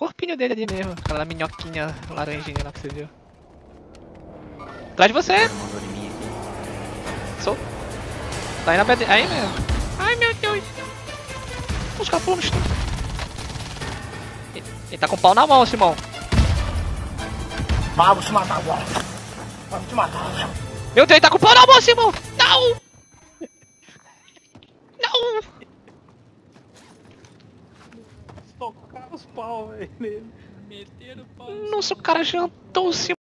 corpinho dele ali mesmo. Aquela minhoquinha laranjinha lá que você viu. Atrás de você! Sou. Tá aí na pedra. Aí mesmo. Ai meu Deus! Os caras pulam no chão. Ele tá com o pau na mão, Simão. Ah, vou te matar agora. Vou te matar. Meu Deus, ele tá com o pau na mão, Simão! Não! Não! Tocar os pau, velho. Meteram o pau. Nossa, o cara jantou o Simão.